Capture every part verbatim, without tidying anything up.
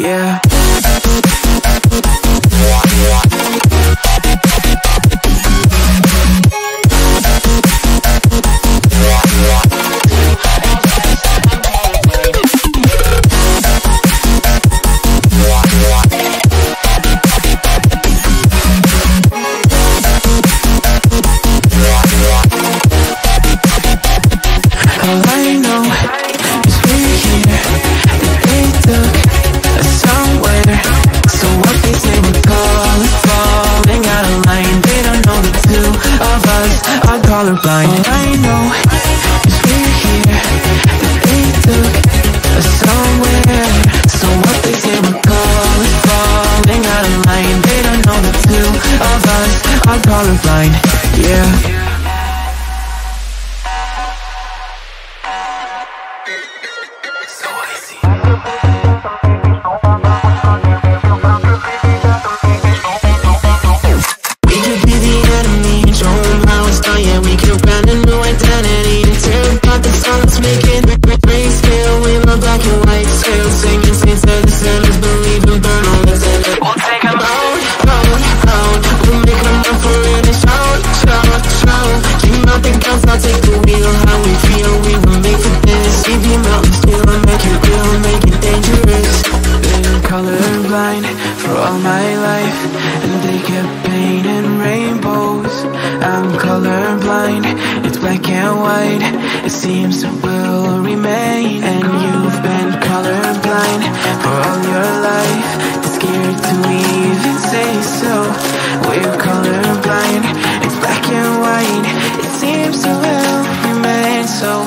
yeah. All I know is we're here, that they took us somewhere. So what they say we're call it falling out of line. They don't know the two of us are colorblind. All I know is we're here, that they took us somewhere. So what they say we're call it falling out of line. They don't know the two of us are colorblind, yeah. Colorblind for all my life, and they kept painting rainbows. I'm colorblind, it's black and white. It seems it will remain. And you've been colorblind for all your life, too scared to even say so. We're colorblind, it's black and white. It seems it will remain so.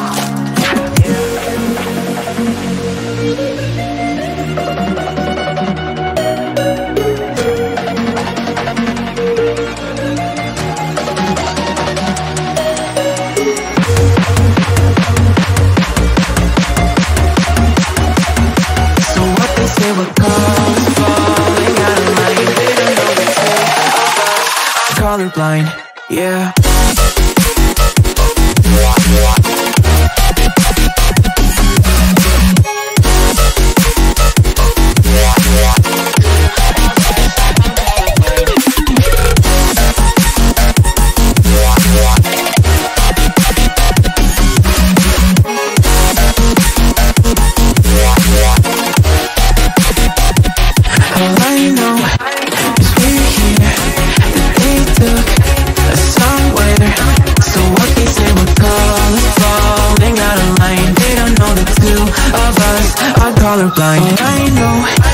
Colorblind, yeah. All I know is we're here, that they took us somewhere. So what they say we're call it falling out of line. They don't know the two of us are colorblind. All I know